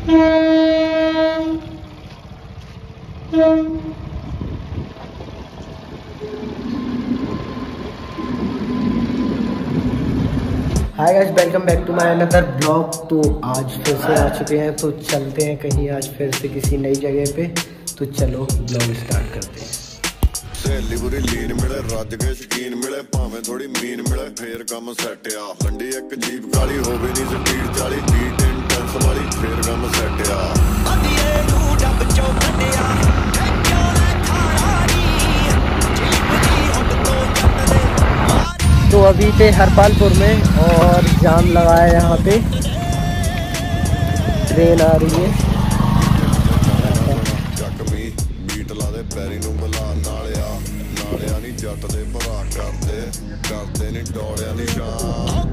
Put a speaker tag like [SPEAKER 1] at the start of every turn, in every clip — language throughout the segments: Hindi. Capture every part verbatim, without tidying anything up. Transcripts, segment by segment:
[SPEAKER 1] Hi guys, welcome back to my another blog. तो आज फिर से आ चुके हैं, तो चलते हैं कहीं आज फिर से किसी नई जगह पे। तो चलो ब्लॉग स्टार्ट करते हैं।
[SPEAKER 2] सहेली बुरी लीन मिले, रज के शकीन मिले, भावें थोड़ी मीन मिले, फिर कम सैट आ। गंडी एक जीप काली होवे नी स्पीड चाली, बीट इंटेंस वाली, फिर कम सैट आ।
[SPEAKER 1] तो अभी थे हरपालपुर में और जाम लगा है यहाँ पे, ट्रेन आ रही है।
[SPEAKER 2] जख्मी बीट ला दे पैरी नूं बुला, नालिया नालिया नी जट दे भरा करदे करदे नी डोलिया नी शान।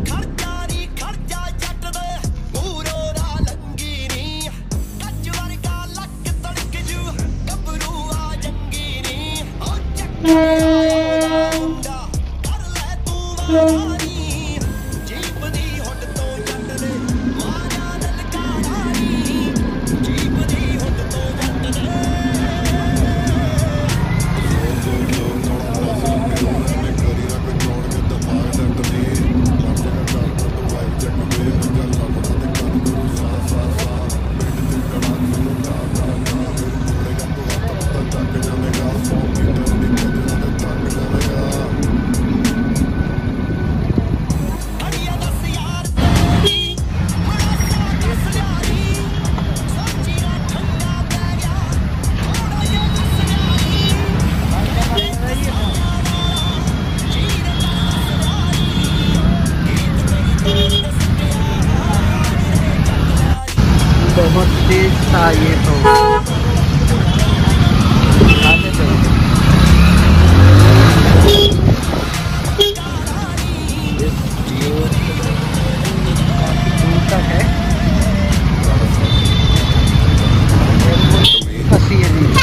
[SPEAKER 1] बहुत तेज था ये तो। दूर तक है, फंसी है नी।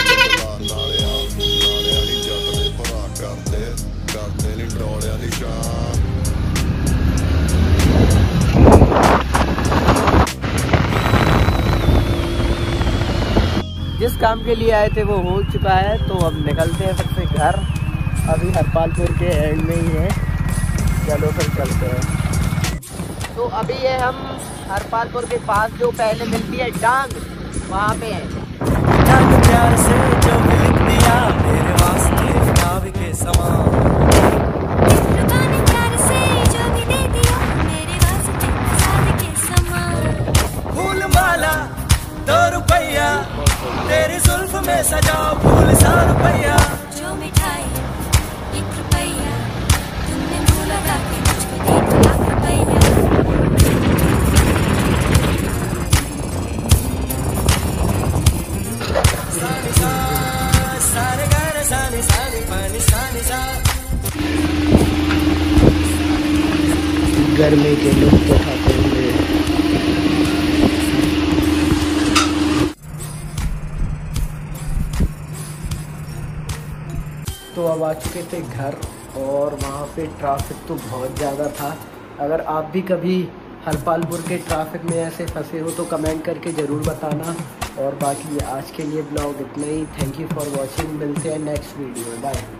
[SPEAKER 1] जिस काम के लिए आए थे वो हो चुका है, तो अब निकलते हैं फिर से घर। अभी हरपालपुर के एंड में ही है, चलो फिर चलते हैं। तो अभी ये हम हरपालपुर के पास जो पहले मिलती है डांग, वहाँ पे है।
[SPEAKER 3] डांग प्यार से जो लिख दिया मेरे वास्ते काव्य के समान, प्यार से जो भी दे दिया मेरे वास्ते साद के समान। फूल माला दो रुपया तेरी जुल्फ में सजाओ, फूल सा रुपया जो मिठाई एक रुपया, तुमने मुँह लगा के मुझको दे लाख रुपया। सानी सा सारे गाने सानी सानी पानी सानी सा।
[SPEAKER 1] गर्मी के लुत्फ उठाते हुए तो अब आ चुके थे घर, और वहाँ पे ट्रैफिक तो बहुत ज़्यादा था। अगर आप भी कभी हरपालपुर के ट्रैफिक में ऐसे फंसे हो तो कमेंट करके ज़रूर बताना। और बाकी आज के लिए ब्लॉग इतना ही। थैंक यू फॉर वॉचिंग, मिलते हैं नेक्स्ट वीडियो, बाय।